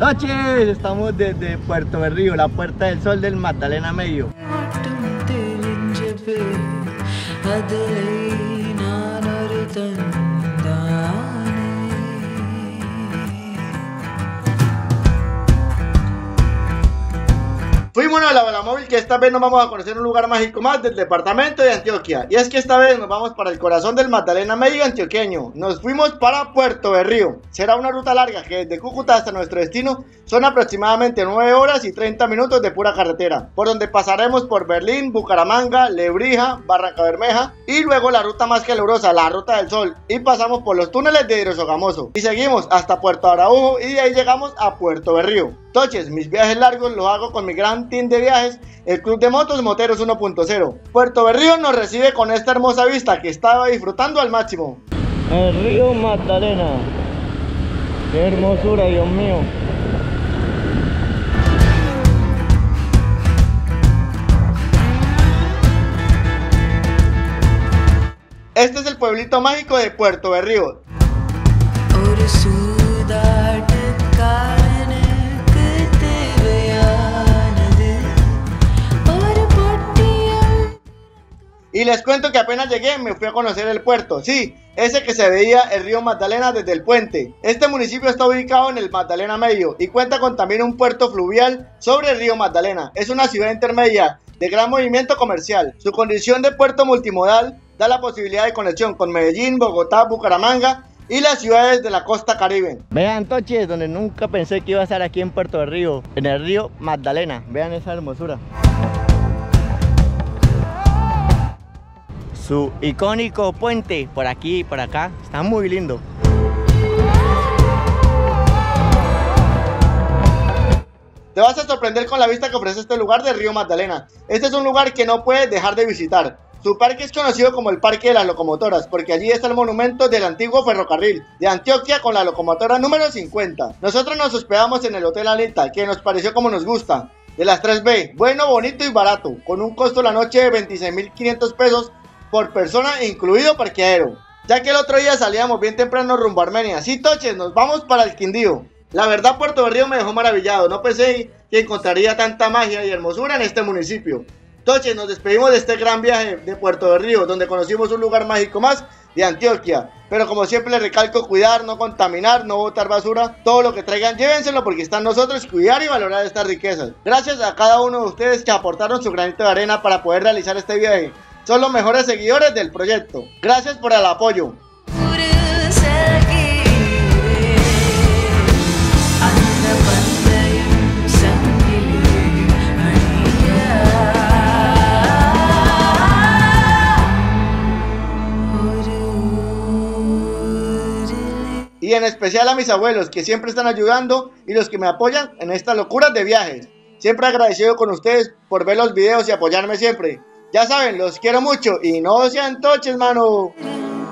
noches, estamos desde Puerto Berrío, la Puerta del Sol del Magdalena Medio. Fuimos a la Balamóvil, que esta vez nos vamos a conocer un lugar mágico más del departamento de Antioquia. Y es que esta vez nos vamos para el corazón del Magdalena Medio antioqueño. Nos fuimos para Puerto Berrío. Será una ruta larga que desde Cúcuta hasta nuestro destino son aproximadamente 9 horas y 30 minutos de pura carretera, por donde pasaremos por Berlín, Bucaramanga, Lebrija, Barrancabermeja y luego la ruta más calurosa, la Ruta del Sol, y pasamos por los túneles de Hidrosogamoso y seguimos hasta Puerto Araujo y de ahí llegamos a Puerto Berrío. Entonces, mis viajes largos los hago con mi gran team de viajes, el Club de Motos Moteros 1.0. Puerto Berrío nos recibe con esta hermosa vista que estaba disfrutando al máximo. El río Magdalena. Qué hermosura, Dios mío. Este es el pueblito mágico de Puerto Berrío. Y les cuento que apenas llegué me fui a conocer el puerto, sí, ese que se veía el río Magdalena desde el puente. Este municipio está ubicado en el Magdalena Medio y cuenta con también un puerto fluvial sobre el río Magdalena. Es una ciudad intermedia de gran movimiento comercial. Su condición de puerto multimodal da la posibilidad de conexión con Medellín, Bogotá, Bucaramanga y las ciudades de la costa caribe. Vean, Toches, donde nunca pensé que iba a estar aquí en Puerto Berrío, en el río Magdalena. Vean esa hermosura. Su icónico puente por aquí y por acá está muy lindo. Te vas a sorprender con la vista que ofrece este lugar del río Magdalena. Este es un lugar que no puedes dejar de visitar. Su parque es conocido como el Parque de las Locomotoras, porque allí está el monumento del antiguo ferrocarril de Antioquia con la locomotora número 50. Nosotros nos hospedamos en el Hotel Anita, que nos pareció como nos gusta, de las 3B, bueno, bonito y barato, con un costo la noche de 26.500 pesos por persona, incluido parqueadero, ya que el otro día salíamos bien temprano rumbo a Armenia. Sí, Toches, nos vamos para el Quindío. La verdad, Puerto Berrío me dejó maravillado, no pensé que encontraría tanta magia y hermosura en este municipio. Toches, nos despedimos de este gran viaje de Puerto Berrío, donde conocimos un lugar mágico más de Antioquia, pero como siempre les recalco, cuidar, no contaminar, no botar basura, todo lo que traigan llévenselo porque está en nosotros cuidar y valorar estas riquezas. Gracias a cada uno de ustedes que aportaron su granito de arena para poder realizar este viaje. Son los mejores seguidores del proyecto. Gracias por el apoyo. Y en especial a mis abuelos que siempre están ayudando y los que me apoyan en estas locuras de viajes. Siempre agradecido con ustedes por ver los videos y apoyarme siempre. Ya saben, los quiero mucho y no sean toches, mano.